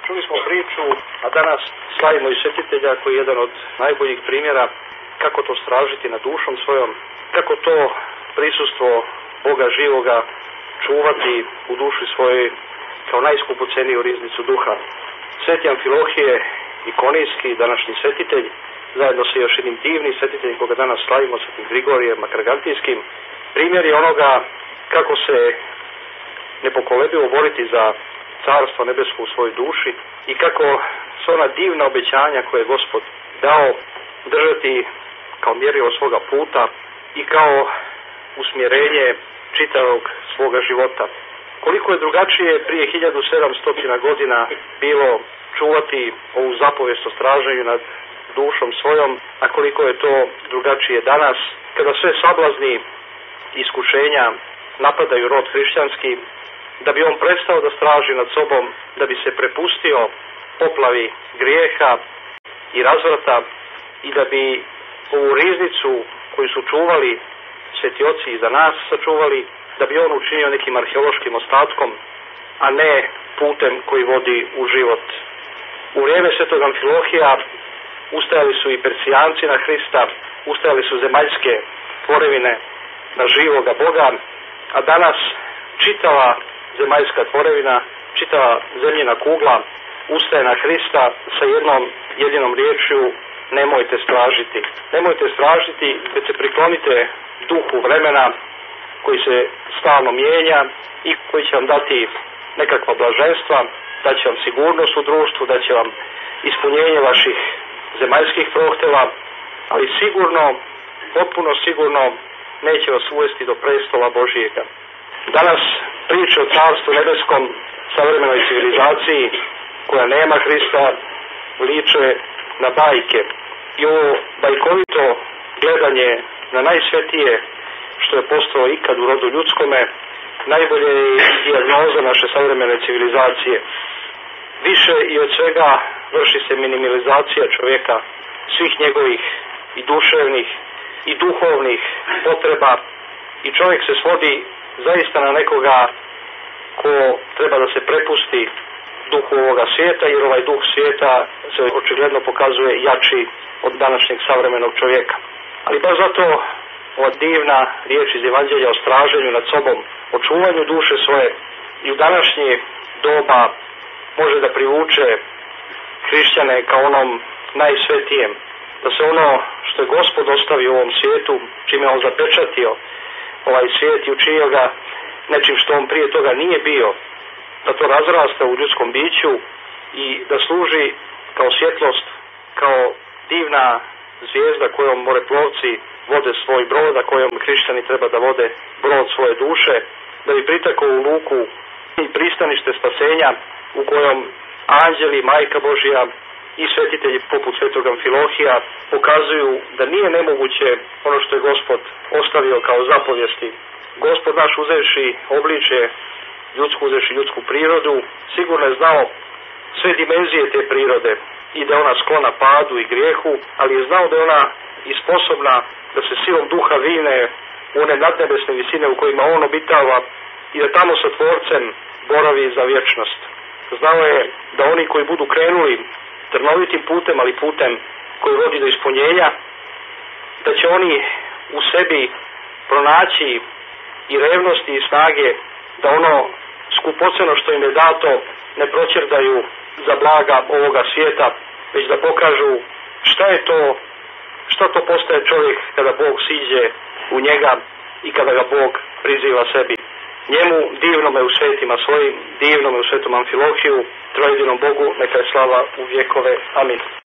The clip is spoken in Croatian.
Čuli smo priču, a danas slavimo i svetitelja koji je jedan od najboljih primjera kako to stražiti nad dušom svojom, kako to prisustvo Boga živoga čuvati u duši svojoj kao najskupoceniju riznicu duha. Sveti Amfilohije, ikonijski današnji svetitelj, zajedno sa još jednim divnim svetiteljem koga danas slavimo, Svetim Grigorijem Makargantijskim, primjer je onoga kako se nepokolebljivo boriti za carstvo nebesko u svojoj duši i kako su ona divna obećanja koje je Gospod dao držati kao mjerilo svoga puta i kao usmjerenje čitavog svoga života. Koliko je drugačije prije 1700 godina bilo čuvati ovu zapovijest o straženju nad dušom svojom, a koliko je to drugačije danas, kada sve sablazni iskušenja napadaju rod hrišćanski, da bi on prestao da straži nad sobom, da bi se prepustio poplavi grijeha i razvrata i da bi ovu riznicu koju su čuvali sveti oci i za nas sačuvali, da bi on učinio nekim arheološkim ostatkom, a ne putem koji vodi u život. U vrijeme svetog Amfilohija ustajali su i Persijanci na Hrista, ustajali su zemaljske tvorevine na živoga Boga, a danas čitava zemaljska tvorevina, čitava zemljina kugla ustaje na Hrista sa jednom jedinom riječju: nemojte stražiti. Nemojte stražiti, već se priklonite duhu vremena koji se stalno mijenja i koji će vam dati nekakva blaženstva, da će vam sigurnost u društvu, da će vam ispunjenje vaših zemaljskih prohteva, ali sigurno, potpuno sigurno neće vas uvesti do prestola Božijega. Danas priče o carstvu nebeskom, savremenoj civilizaciji koja nema Hrista, liče na bajke. I ovo bajkovito gledanje na najsvetije što je postalo ikad u rodu ljudskome, najbolje je dijagnoza naše savremene civilizacije. Više i od svega vrši se minimalizacija čovjeka, svih njegovih i duševnih i duhovnih potreba, i čovjek se svodi zaista na nekoga ko treba da se prepusti duhu ovoga svijeta, jer ovaj duh svijeta se očigledno pokazuje jači od današnjeg savremenog čovjeka. Ali baš zato ova divna riječ iz Evanđelja o straženju nad sobom, o čuvanju duše svoje, i u današnje doba može da privuče hrišćane kao onom najsvetijem, da se ono što je Gospod ostavio u ovom svijetu, čime on zapečatio ovaj svijet i učinio ga nečim što on prije toga nije bio, da to razrasta u ljudskom biću i da služi kao svjetlost, kao divna zvijezda kojom moreplovci vode svoj brod, a kojom hrišćani treba da vode brod svoje duše, da bi pritekao u luku i pristanište spasenja u kojom anđeli, Majka Božja i svetitelji poput svetog Amfilohija pokazuju da nije nemoguće ono što je Gospod ostavio kao zapovijesti. Gospod naš uzevši obličje ljudsku, uzevši ljudsku prirodu, sigurno je znao sve dimenzije te prirode i da je ona sklona padu i grijehu, ali je znao da je ona i sposobna da se silom duha vine u one nadnebesne visine u kojima on obitava i da tamo sa Tvorcem boravi za vječnost. Znao je da oni koji budu krenuli trnovitim putem, ali putem koji vodi do ispunjenja, da će oni u sebi pronaći i revnosti i snage da ono skupoceno što im je dato ne proćerdaju za blaga ovoga svijeta, već da pokažu šta to postaje čovjek kada Bog siđe u njega i kada ga Bog priziva sebi. Njemu, divnome u svetima svojim, divnome u svetom Amfilohiju, trojedinom Bogu, neka je slava u vjekove. Amin.